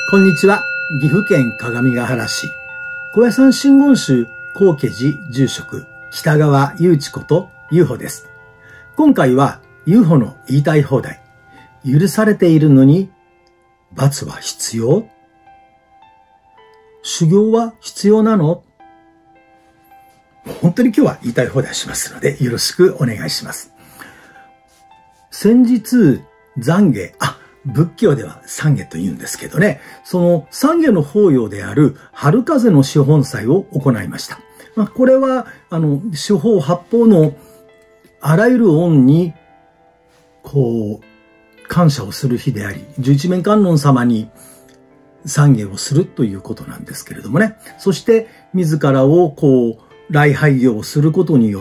こんにちは。岐阜県各務原市高野山真言宗高家寺住職北川祐智ことUFOです。今回はUFOの言いたい放題。許されているのに罰は必要？修行は必要なの？本当に今日は言いたい放題しますのでよろしくお願いします。先日懺悔、仏教では懺悔と言うんですけどね、その懺悔の法要である春風の四本祭を行いました。これは、四方八方のあらゆる恩に、感謝をする日であり、十一面観音様に懺悔をするということなんですけれどもね。そして、自らを礼拝業をすることによって、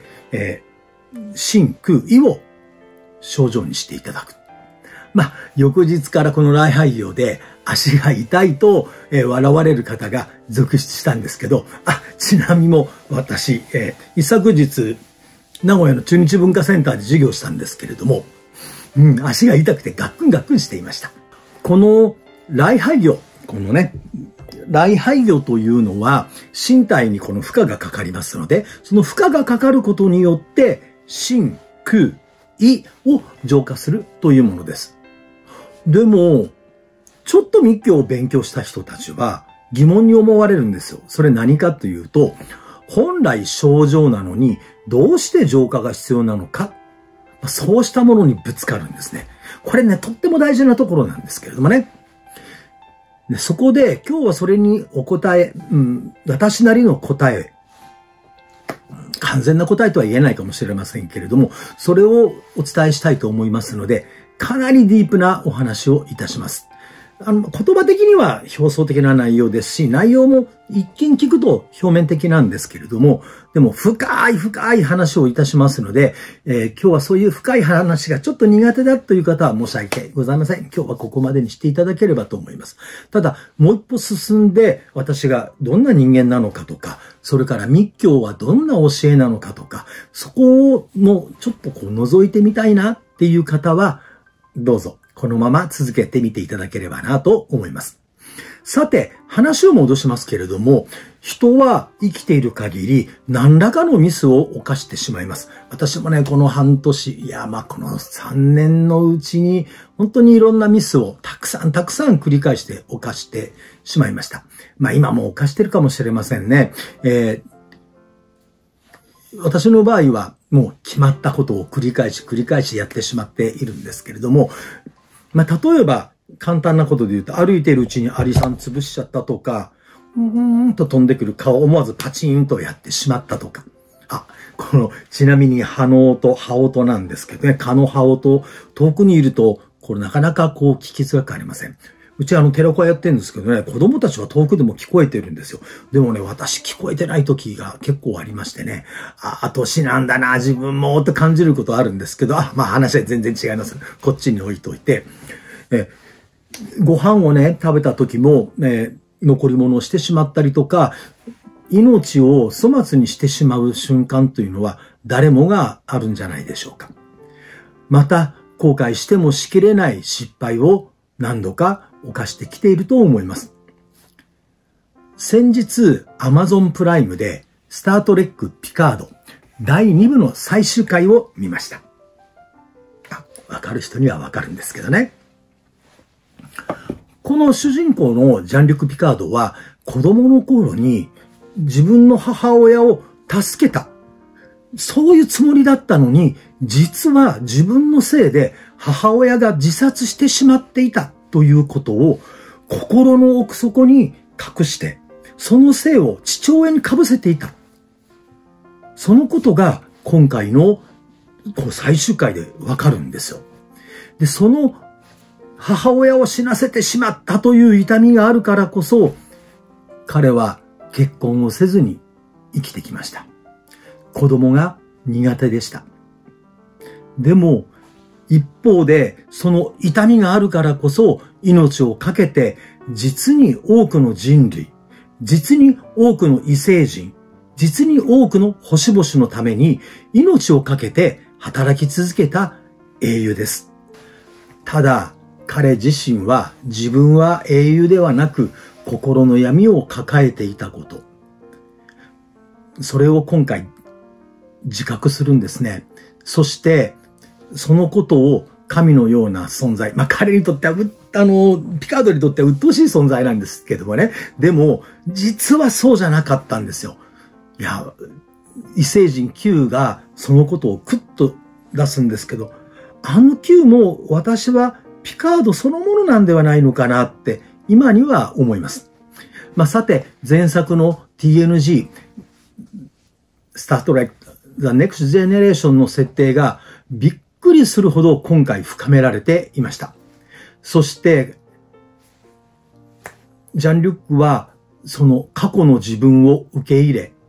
真空意を症状にしていただく。翌日からこの礼拝業で足が痛いと、笑われる方が続出したんですけど、ちなみにも私、一昨日、名古屋の中日文化センターで授業したんですけれども、足が痛くてガックンガックンしていました。この礼拝業、礼拝業というのは身体にこの負荷がかかりますので、その負荷がかかることによって、真空意を浄化するというものです。でも、ちょっと密教を勉強した人たちは疑問に思われるんですよ。それ何かというと、本来症状なのにどうして浄化が必要なのか、そうしたものにぶつかるんですね。これね、とっても大事なところなんですけれどもね。でそこで今日はそれにお答え、私なりの答え、完全な答えとは言えないかもしれませんけれども、それをお伝えしたいと思いますので、かなりディープなお話をいたします。言葉的には表層的な内容ですし、内容も一見聞くと表面的なんですけれども、でも深い話をいたしますので、今日はそういう深い話がちょっと苦手だという方は申し訳ございません。今日はここまでにしていただければと思います。ただ、もう一歩進んで私がどんな人間なのかとか、それから密教はどんな教えなのかとか、そこをもうちょっと覗いてみたいなっていう方は、どうぞこのまま続けてみていただければなと思います。さて、話を戻しますけれども、人は生きている限り何らかのミスを犯してしまいます。私もね、この半年、この3年のうちに本当にいろんなミスをたくさん繰り返して犯してしまいました。今も犯してるかもしれませんね。私の場合はもう決まったことを繰り返しやってしまっているんですけれども、例えば簡単なことで言うと、歩いているうちにアリさん潰しちゃったとか、と飛んでくる蚊を思わずパチンとやってしまったとか。ちなみに葉の音なんですけどね、蚊の葉音、遠くにいると、なかなか聞きづらくありません。うち寺子屋やってるんですけどね、子供たちは遠くでも聞こえてるんですよ。でもね、私聞こえてない時が結構ありましてね、年なんだな、自分もって感じることあるんですけど、話は全然違います。こっちに置いといて。ご飯をね、食べた時も、残り物をしてしまったりとか、命を粗末にしてしまう瞬間というのは誰もがあるんじゃないでしょうか。また、後悔してもしきれない失敗を何度か犯してきていると思います。先日、Amazon プライムでスタートレックピカード第2部の最終回を見ました。わかる人にはわかるんですけどね。この主人公のジャンリュク・ピカードは子供の頃に自分の母親を助けた。そういうつもりだったのに、実は自分のせいで母親が自殺してしまっていたということを心の奥底に隠して、そのせいを父親にかぶせていた。そのことが今回の最終回でわかるんですよ。で、その母親を死なせてしまったという痛みがあるからこそ、彼は結婚をせずに生きてきました。子供が苦手でした。でも、一方で、その痛みがあるからこそ、命を懸けて、実に多くの人類、実に多くの異星人、実に多くの星々のために、命を懸けて働き続けた英雄です。ただ、 彼自身は自分は英雄ではなく心の闇を抱えていたこと。それを今回自覚するんですね。そしてそのことを神のような存在。彼にとっては、ピカードにとっては鬱陶しい存在なんですけどもね。でも、実はそうじゃなかったんですよ。いや、異星人 Q がそのことをクッと出すんですけど、あの Q も私はピカードそのものなんではないのかなって今には思います。さて、前作の TNG、スタートライク、The Next Generation の設定がびっくりするほど今回深められていました。そして、ジャン・リュックはその過去の自分を受け入れ、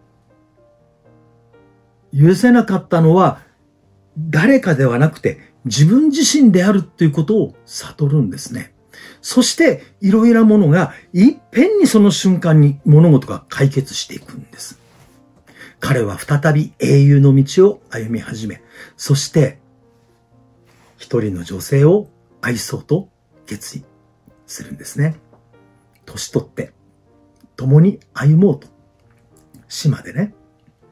許せなかったのは誰かではなくて自分自身であるということを悟るんですね。そしていろいろなものがいっぺんにその瞬間に物事が解決していくんです。彼は再び英雄の道を歩み始め、そして一人の女性を愛そうと決意するんですね。年取って共に歩もうと。島でね。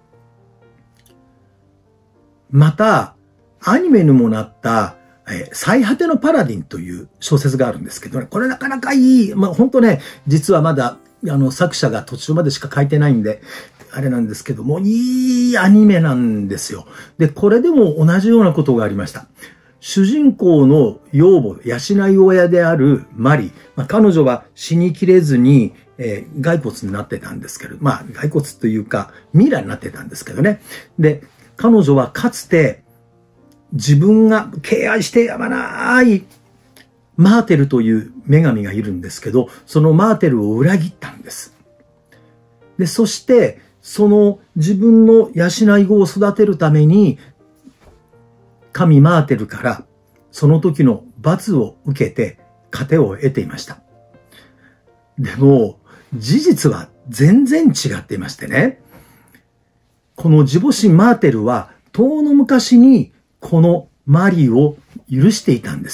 また、アニメにもなった、最果てのパラディンという小説があるんですけどね、これなかなかいい、本当ね、実はまだ、作者が途中までしか書いてないんで、あれなんですけども、いいアニメなんですよ。で、これでも同じようなことがありました。主人公の養母、養い親であるマリ、彼女は死にきれずに、骸骨になってたんですけど、骸骨というか、ミイラになってたんですけどね。で、彼女はかつて自分が敬愛してやまないマーテルという女神がいるんですけど、そのマーテルを裏切ったんです。で、そしてその自分の養い子を育てるために神マーテルからその時の罰を受けて糧を得ていました。でも事実は全然違っていましてね。この自母神マーテルは遠の昔にこのマリーを許していたんです。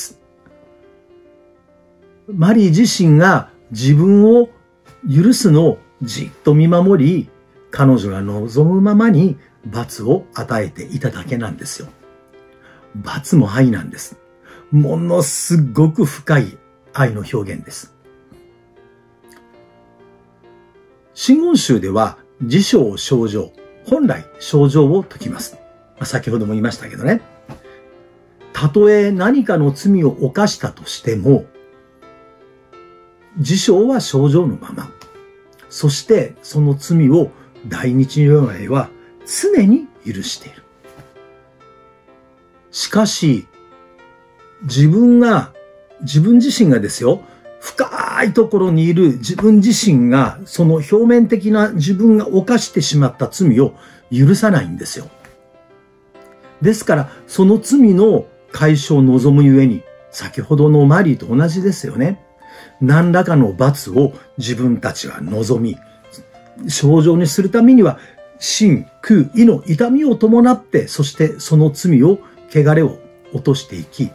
マリー自身が自分を許すのをじっと見守り、彼女が望むままに罰を与えていただけなんですよ。罰も愛なんです。ものすごく深い愛の表現です。真言宗では自称清浄、本来清浄を説きます。先ほども言いましたけどね。たとえ何かの罪を犯したとしても、自称は清浄のまま。そしてその罪を大日如来は常に許している。しかし、自分自身がですよ、深いところにいる自分自身が、その表面的な自分が犯してしまった罪を許さないんですよ。ですから、その罪の解消を望むゆえに、先ほどのマリーと同じですよね。何らかの罰を自分たちは望み、清浄にするためには、身、空、意の痛みを伴って、そしてその罪を、汚れを落としていき、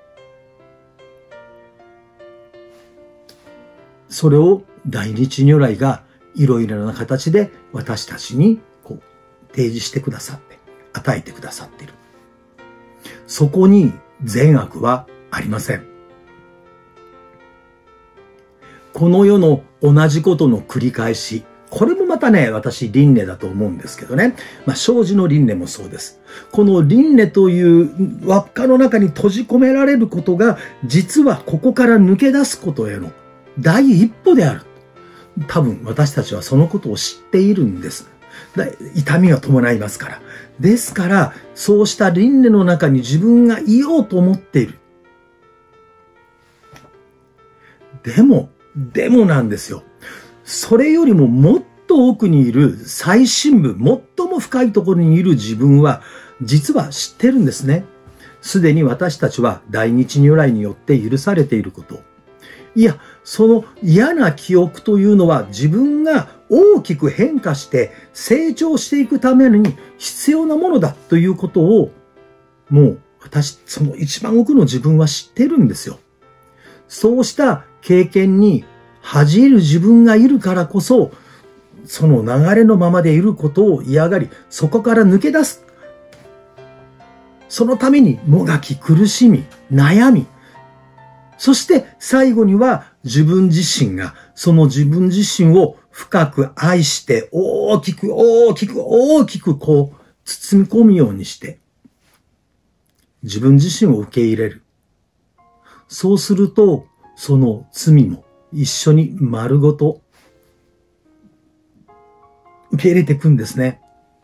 それを大日如来がいろいろな形で私たちに提示してくださって、与えてくださっている。そこに善悪はありません。この世の同じことの繰り返し、これもまたね、私輪廻だと思うんですけどね。生じの輪廻もそうです。この輪廻という輪っかの中に閉じ込められることが、実はここから抜け出すことへの第一歩である。多分私たちはそのことを知っているんです。痛みが伴いますから。ですから、そうした輪廻の中に自分がいようと思っている。でもなんですよ。それよりももっと奥にいる最深部、最も深いところにいる自分は、実は知ってるんですね。すでに私たちは大日如来によって許されていること。いや、その嫌な記憶というのは自分が大きく変化して成長していくために必要なものだということを、もうその一番奥の自分は知ってるんですよ。 そうした経験に恥じる自分がいるからこそ、その流れのままでいることを嫌がり、そこから抜け出す。そのためにもがき苦しみ、悩み、そして最後には自分自身がその自分自身を深く愛して大きくこう包み込むようにして自分自身を受け入れる。そうするとその罪も一緒に丸ごと受け入れていくんですね。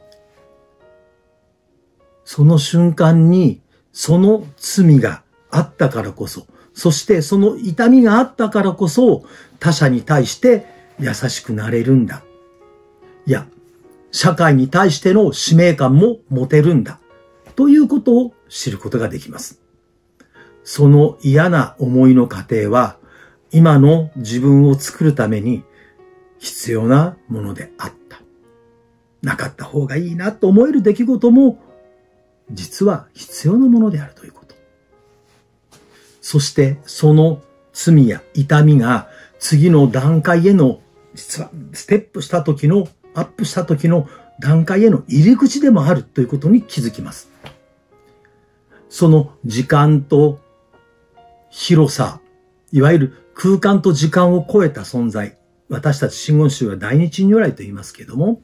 その瞬間にその罪があったからこそ、そしてその痛みがあったからこそ他者に対して優しくなれるんだ。いや、社会に対しての使命感も持てるんだ。ということを知ることができます。その嫌な思いの過程は今の自分を作るために必要なものであった。なかった方がいいなと思える出来事も実は必要なものであるということ。そしてその罪や痛みが次の段階への実はステップした時のアップした時の段階への入り口でもあるということに気づきます。その時間と広さ、いわゆる空間と時間を超えた存在、私たち真言宗は大日如来と言いますけれども、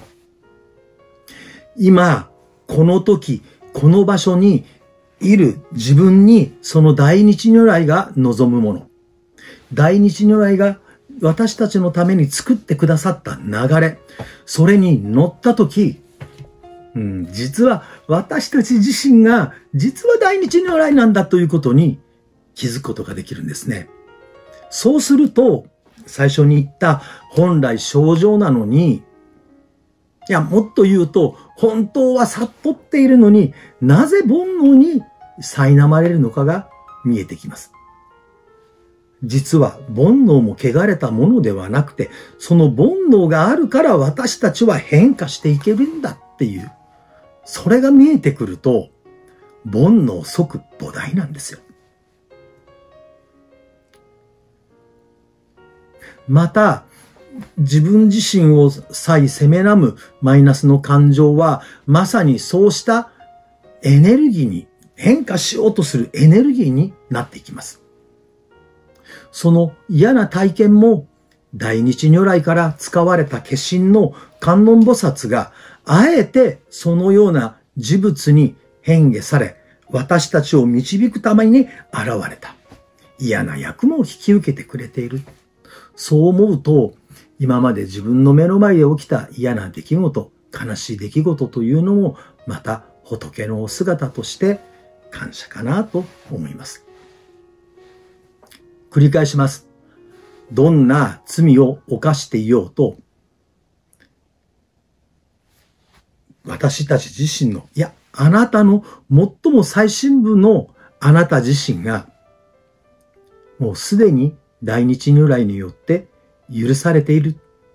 今この時この場所にいる自分にその大日如来が望むもの、大日如来が私たちのために作ってくださった流れ、それに乗ったとき、実は私たち自身が実は大日如来なんだということに気づくことができるんですね。そうすると、最初に言った本来清浄なのに、いや、もっと言うと、本当は悟っているのになぜ煩悩に苛まれるのかが見えてきます。実は煩悩も汚れたものではなくて、その煩悩があるから私たちは変化していけるんだっていう、それが見えてくると、煩悩即菩提なんですよ。また、自分自身を再責めらむマイナスの感情は、まさにそうしたエネルギーに、変化しようとするエネルギーになっていきます。その嫌な体験も大日如来から使われた化身の観音菩薩があえてそのような事物に変化され私たちを導くために現れた嫌な役も引き受けてくれている。そう思うと今まで自分の目の前で起きた嫌な出来事、悲しい出来事というのもまた仏のお姿として感謝かなと思います。繰り返します。どんな罪を犯していようと、私たち自身の、いや、あなたの最も最深部のあなた自身が、もうすでに大日如来によって許されている。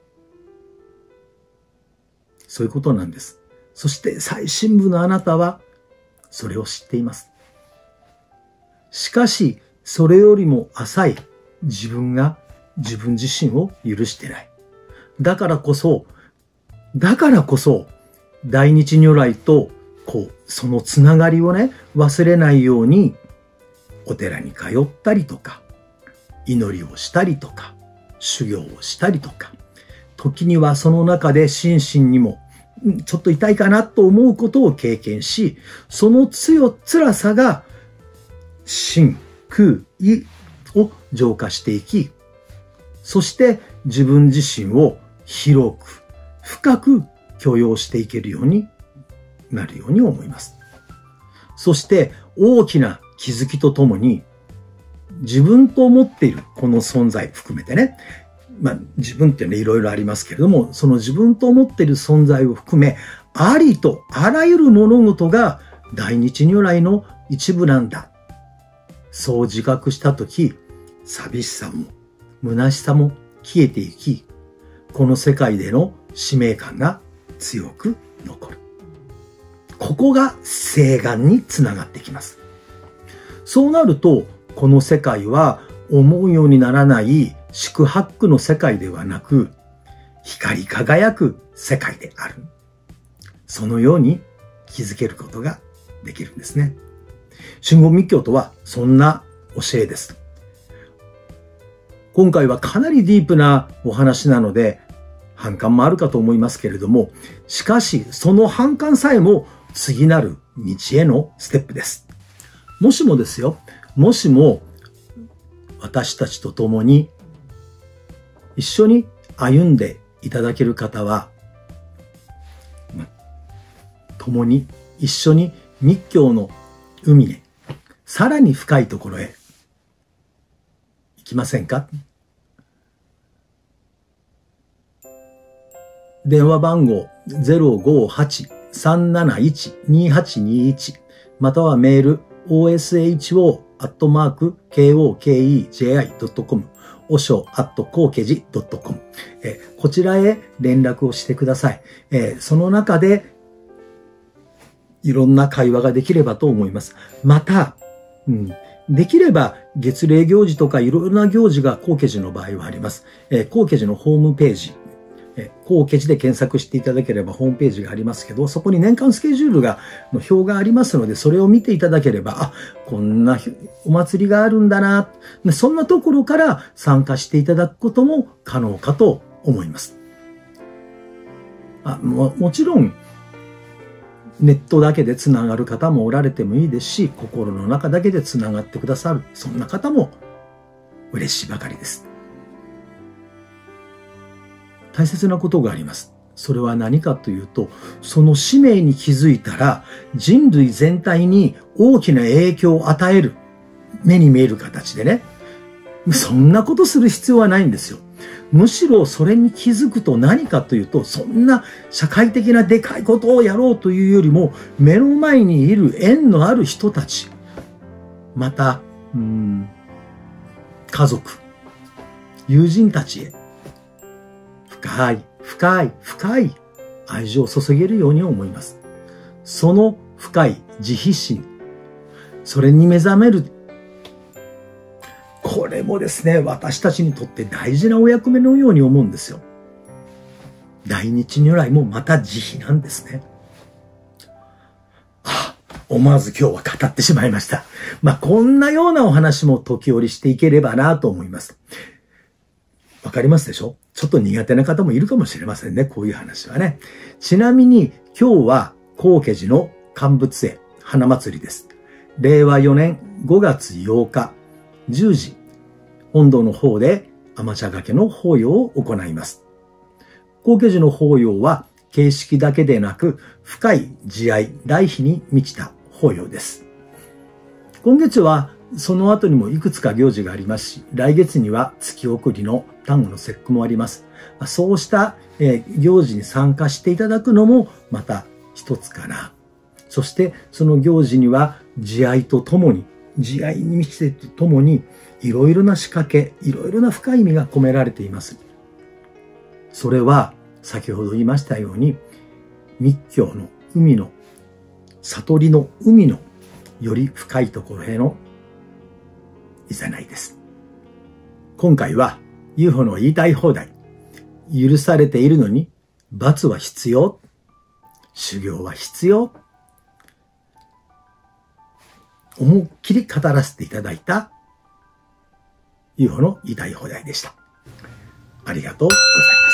そういうことなんです。そして最深部のあなたは、それを知っています。しかし、それよりも浅い自分が自分自身を許してない。だからこそ、大日如来と、そのつながりをね、忘れないように、お寺に通ったりとか、祈りをしたりとか、修行をしたりとか、時にはその中で心身にも、ちょっと痛いかなと思うことを経験し、その辛さが、心、空、意を浄化していき、そして自分自身を広く、深く許容していけるようになるように思います。そして大きな気づきとともに、自分と思っているこの存在含めてね、自分っていうのはいろいろありますけれども、その自分と思っている存在を含め、ありとあらゆる物事が大日如来の一部なんだ。そう自覚したとき、寂しさも虚しさも消えていき、この世界での使命感が強く残る。ここが誓願につながってきます。そうなると、この世界は思うようにならない四苦八苦の世界ではなく、光り輝く世界である。そのように気づけることができるんですね。真言密教とはそんな教えです。今回はかなりディープなお話なので、反感もあるかと思いますけれども、しかしその反感さえも次なる道へのステップです。もしもですよ、もしも私たちと共に一緒に歩んでいただける方は、共に一緒に密教の海へ、さらに深いところへ行きませんか？電話番号 058-371-2821 またはメール osho@kokeji.com おしょ@kokeji.com こちらへ連絡をしてください。その中でいろんな会話ができればと思います。また、できれば月例行事とかいろいろな行事が高家寺の場合はあります。高家寺のホームページ、高家寺で検索していただければホームページがありますけど、そこに年間スケジュールの表がありますので、それを見ていただければ、あ、こんなお祭りがあるんだな。そんなところから参加していただくことも可能かと思います。もちろん、ネットだけでつながる方もおられてもいいですし、心の中だけでつながってくださる、そんな方も嬉しいばかりです。大切なことがあります。それは何かというと、その使命に気づいたら、人類全体に大きな影響を与える、目に見える形でね、そんなことする必要はないんですよ。むしろそれに気づくと何かというと、そんな社会的なでかいことをやろうというよりも、目の前にいる縁のある人たち、また、家族、友人たちへ、深い愛情を注げるように思います。その深い慈悲心、それに目覚める、これもですね、私たちにとって大事なお役目のように思うんですよ。大日如来もまた慈悲なんですね。思わず今日は語ってしまいました。こんなようなお話も時折していければなと思います。わかりますでしょ？ちょっと苦手な方もいるかもしれませんね、こういう話はね。ちなみに今日は高家寺の乾物会花祭りです。令和4年5月8日10時、本堂の方で甘茶掛けの法要を行います。高家寺の法要は形式だけでなく深い慈愛、来悲に満ちた法要です。今月はその後にもいくつか行事がありますし、来月には月送りの端午の節句もあります。そうした行事に参加していただくのもまた一つかな。そしてその行事には慈愛とともに、慈愛に満ちてとともにいろいろな仕掛け、いろいろな深い意味が込められています。それは先ほど言いましたように、密教の海の、悟りの海のより深いところへのいざないです。今回は UFO の言いたい放題、許されているのに罰は必要、修行は必要、思いっきり語らせていただいた UFO の言いたい放題でした。ありがとうございます。